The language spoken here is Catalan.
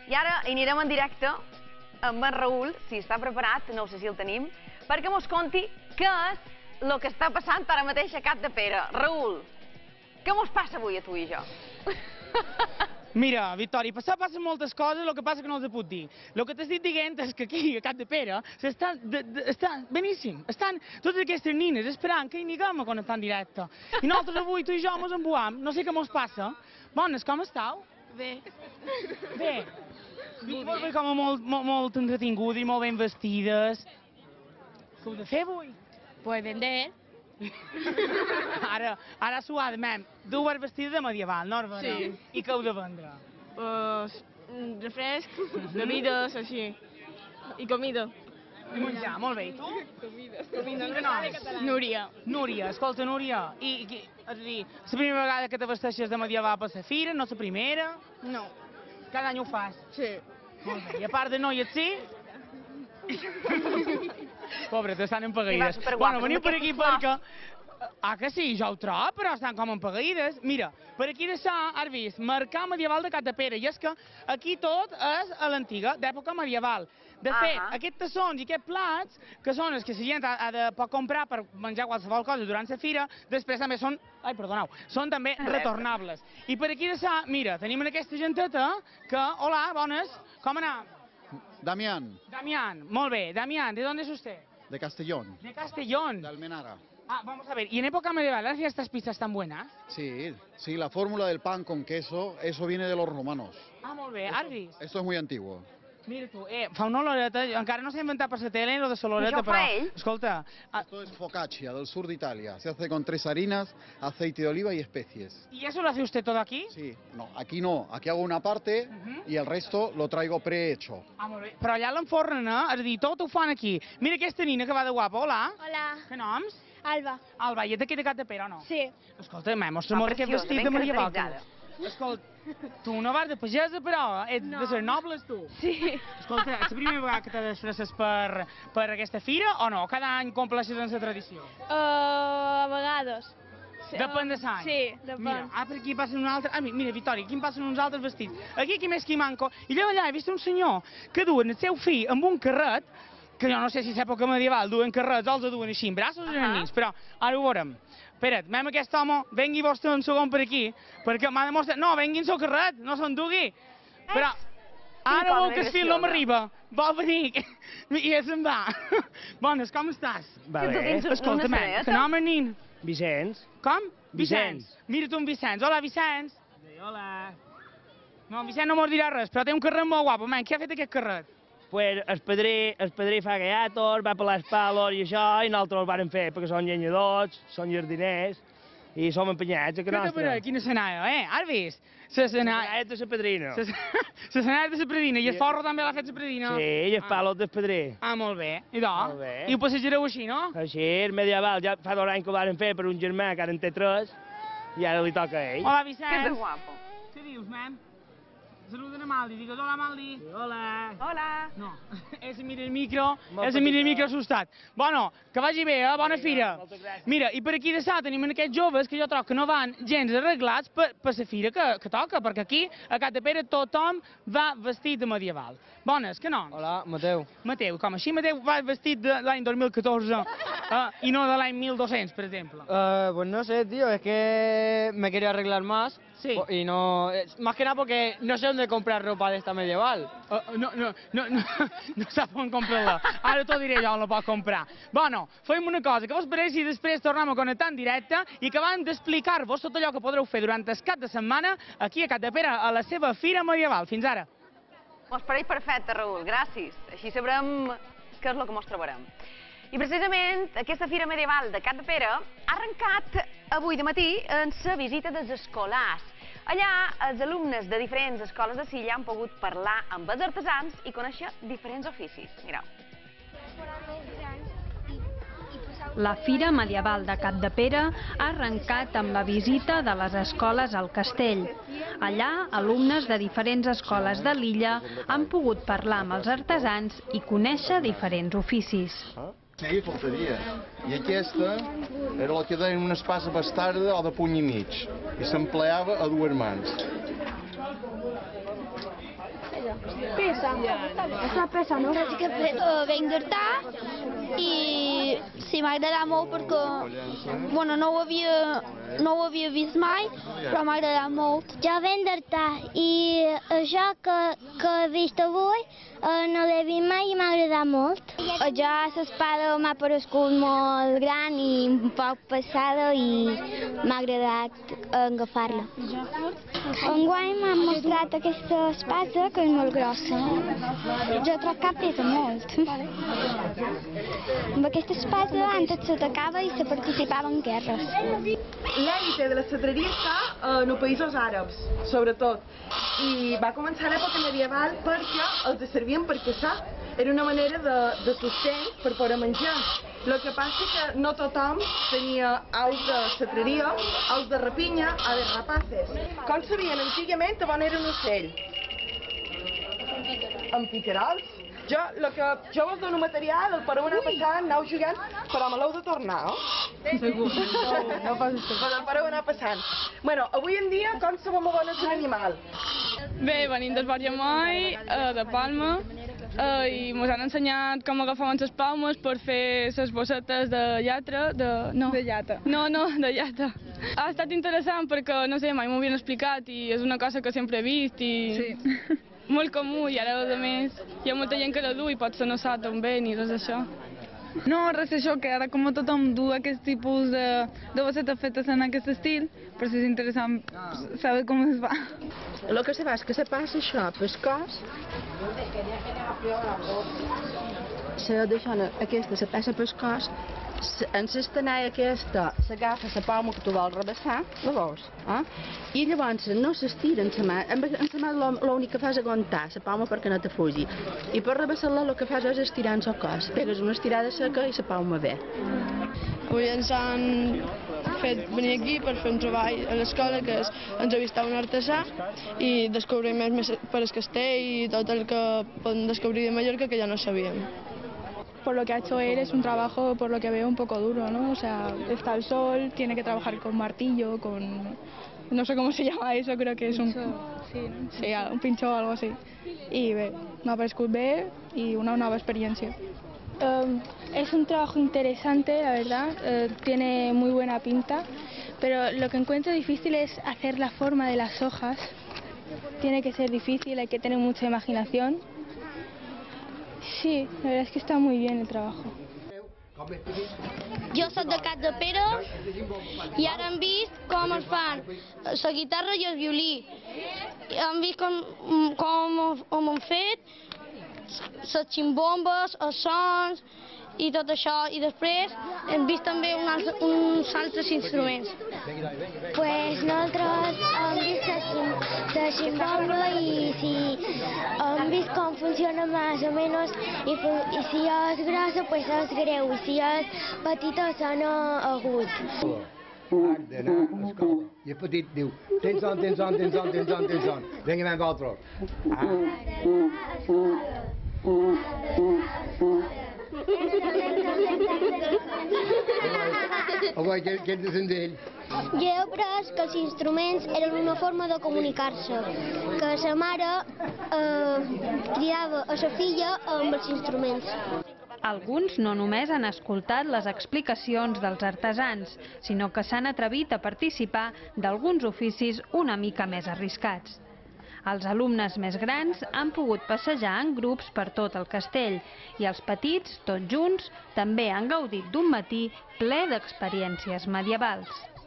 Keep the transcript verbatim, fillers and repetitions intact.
I ara anirem en directe amb en Raül, si està preparat, no sé si el tenim, perquè mos conti què és el que està passant ara mateix a Capdepera. Raül, què mos passa avui a tu i jo? Mira, Victòria, passar passen moltes coses, el que passa que no els ho puc dir. El que t'estic dient és que aquí, a Capdepera, està beníssim. Estan totes aquestes nines esperant que hi niguem a connectar en directe. I nosaltres avui, tu i jo, mos embuam, no sé què mos passa. Bones, com estàu? Bé. Bé. Vos veig com molt, molt entretingudes i molt ben vestides. Què heu de fer avui? Pues vender. Ara, ara suadament, du vas vestida de medieval, no? Sí. I què heu de vendre? Pues refresc, bebides, així. I comida. I menjar, molt bé. I tu? Comida. Comida. No. Núria. Núria, escolta, Núria, i, i, és a dir, la primera vegada que te vesteixes de medieval per la fira, no la primera? No. Cada any ho fas? Sí. Molt bé. I a part de noies, sí? Pobre, estan empaguides. Bueno, veniu per aquí perquè... Ah, que sí, jo ho trobo, però estan com empaguides. Mira, per aquí d'això, has vist, Mercat Medieval de Capdepera, i és que aquí tot és a l'antiga, d'època medieval. De fet, aquests tassons i aquests plats, que són els que la gent ha de pot comprar per menjar qualsevol cosa durant la fira, després també són, ai, perdoneu, són també retornables. I per aquí d'això, mira, tenim aquesta genteta que, hola, bones, com anem? Damián. Damián, molt bé. Damián, ¿de dónde es usted? De Castellón. De Castellón. De Almenara. Ah, vamos a ver, ¿y en época medieval hacían estas pizzas tan buenas? Sí, sí, la fórmula del pan con queso, eso viene de los romanos. Ah, molt bé, has vist? Esto es muy antiguo. Mira tu, eh, fa una oloreta, encara no s'ha inventat per la tele, lo de l'oloreta, però... Escolta... Esto es focaccia, del sur de Italia. Se hace con tres harinas, aceite de oliva y especies. ¿Y eso lo hace usted todo aquí? Sí, no, aquí no. Aquí hago una parte y el resto lo traigo prehecho. Ah, molt bé. Però allà l'enfornen, eh? És a dir, tot ho fan aquí. Mira aquesta nina que va de guapa, hola. Hola. Què noms? Alba. Alba, i és d'aquí de Capdepera o no? Sí. Escolta, me mostra-me aquest vestit de medieval. Escolta, tu no vas de pagesa, però ets de ser nobles, tu? Sí. Escolta, és la primera vegada que te desfresses per, per aquesta fira o no? Cada any compleixes en la tradició? Uh, a vegades. Depèn de l'any? Sí, depèn. Mira, ah, per aquí passen un altre... Ah, mira, Victòria, aquí em passen uns altres vestits. Aquí, aquí més que hi manco. I allà, allà he vist un senyor que duen el seu fill amb un carret, que jo no sé si és època medieval, duen carrets, els duen així, en braços o en nins, però ara ho veurem. Espera't, anem aquest home, vengui vostè un segon per aquí, perquè m'ha demostrat... No, vengui en seu carret, no s'endugui. Però ara vol que el fill no m'arriba, vol venir, i ja se'n va. Bones, com estàs? Va bé. Escolta'm, que nom és nin? Vicenç. Com? Vicenç. Mira tu en Vicenç. Hola, Vicenç. Hola. No, en Vicenç no mos dirà res, però té un carret molt guapo. Man, què ha fet aquest carret? Pues el pedrer, el pedrer fa gallatos, va pelar els palos i això, i nosaltres els vàrem fer perquè són llenyadors, són jardiners, i som empenyats a que nostra. Però quina senada, eh? Has vist? La senada... de la pedrina. La senada de la pedrina, i el forro també l'ha fet la pedrina? Sí, i els palos del pedrer. Ah, molt bé. I do? Molt bé. I ho passejareu així, no? Així, el medieval, ja fa dos anys que ho vàrem fer per un germà que ara en té tres, i ara li toca a ell. Hola, Vicenç. Que guapo. Què dius, man? Saluden a Maldi, digues hola, Maldi. Hola. Hola. No, és a mira el micro, és a mira el micro assustat. Bueno, que vagi bé, eh? Bona fira. Moltes gràcies. Mira, i per aquí de sa tenim aquests joves que jo trobo que no van gens arreglats per, per la fira que, que toca, perquè aquí, a Capdepera, tothom va vestit de medieval. Bones, què noms? Hola, Mateu. Mateu, com així Mateu va vestit de l'any dos mil catorze eh, i no de l'any mil dos-cents, per exemple? Uh, pues no sé, tío, es que me quería arreglar más. Sí. Y no... Más que nada porque no sé dónde comprar ropa de esta medieval. Uh, no, no, no, no, no sap on comprar-la. Ara t'ho diré jo on la pot comprar. Bueno, fem una cosa, que vos pareix si després tornem a connectar en directe i que van d'explicar-vos tot allò que podreu fer durant el cap de setmana aquí a Capdepera, a la seva fira medieval. Fins ara. Mos pareix perfecte, Raül, gràcies. Així sabrem què és el que mos trobarem. I precisament aquesta fira medieval de Capdepera ha arrencat avui de matí en la visita dels escolars. Allà, els alumnes de diferents escoles de Silla han pogut parlar amb els artesans i conèixer diferents oficis. Mireu. La Fira Medieval de Capdepera ha arrencat amb la visita de les escoles al castell. Allà, alumnes de diferents escoles de l'illa han pogut parlar amb els artesans i conèixer diferents oficis. Sí, faltaria. I aquesta era la que deien una espasa bastarda o de puny i mig, i s'empleava a dues mans. Pesa. Això pesa, no? Sí que venc d'Artà i sí, m'ha agradat molt perquè bueno, no, ho havia, no ho havia vist mai, però m'ha agradat molt. Jo venc d'Artà i això que, que he vist avui eh, no l'he vist mai i m'ha agradat molt. Jo l'espada m'ha parescut molt gran i un poc passada i m'ha agradat agafar-la. Enguany m'han mostrat aquesta espasa que és molt grossa. Jo trobo que pesa molt. Amb aquesta espasa antes s'atacava i se participava en guerres. L'èlite de la cetreria està en els països àrabs, sobretot. I va començar a l'època medieval perquè els servien per caçar. Era una manera de, de sostén per poder menjar. El que passa és que no tothom tenia aus de cetreria, aus de rapinya, aves rapaces. Com sabien antigament on era un ocell? Amb picarols. Jo, lo que, jo vos dono material, el pareu anar passant, anau jugant, però me l'heu de tornar, oh? Segur. No, no passa això. Però el pareu anar passant. Bueno, avui en dia, com sabem abonar un animal? Bé, venim del Barriamai, eh, de Palma, eh, i ens han ensenyat com agafaven les palmes per fer les bossetes de llatra, de... no. De llata. No, no, de llata. Ha estat interessant perquè, no sé, mai m'ho havien explicat i és una cosa que sempre he vist i... Sí. Molt comú i ara, a més, hi ha molta gent que la du i potser no sap on ve ni res d'això. No, res d'això, que ara com tothom du aquest tipus de, de bossetes fetes en aquest estil, però si és interessant saber com es fa. El que se fa és que se passa això pel cos, se deixa aquesta, se passa pel cos, en l'estanalla aquesta s'agafa la palma que tu vols rebassar, la vols, eh? I llavors no s'estira en la mà, en la mà l'únic que fas és aguantar la palma perquè no te fugi. I per rebassar-la el que fas és estirar en el cos, pegues una estirada seca i la palma ve. Avui ens han fet venir aquí per fer un treball a l'escola que és entrevistar un artesà i descobrir més per el castell i tot el que podem descobrir de Mallorca que ja no sabíem. Por lo que ha hecho él es un trabajo, por lo que veo, un poco duro, ¿no? O sea, está al sol, tiene que trabajar con martillo, con... no sé cómo se llama eso, creo que es un... Sí, sí, un pincho o algo así. Y bé, m'ha paregut bé y una nueva experiencia. Um, es un trabajo interesante, la verdad, uh, tiene muy buena pinta, pero lo que encuentro difícil es hacer la forma de las hojas. Tiene que ser difícil, hay que tener mucha imaginación. Sí, la verdad es que está muy bien el trabajo. Jo soc de Capdepera i ara hem vist com es fan la guitarra i el violí. Hem vist com, com, com han fet les ximbombes, els sons i tot això. I després hem vist també un altre, uns altres instruments. Pues nosaltres hem vist la ximbomba i si hem vist com funciona més o menys i, i si és grossa pues és greu i si és petita sona agut. D'anar a escola. I el petit diu, tens on, tens on, tens on, tens on, tens on. Vinga, amb altres. Ah. Avui, què ets de ell? Jo he après que els instruments eren una forma de comunicar-se, que sa mare eh, cridava a sa filla amb els instruments. Alguns no només han escoltat les explicacions dels artesans, sinó que s'han atrevit a participar d'alguns oficis una mica més arriscats. Els alumnes més grans han pogut passejar en grups per tot el castell i els petits, tots junts, també han gaudit d'un matí ple d'experiències medievals.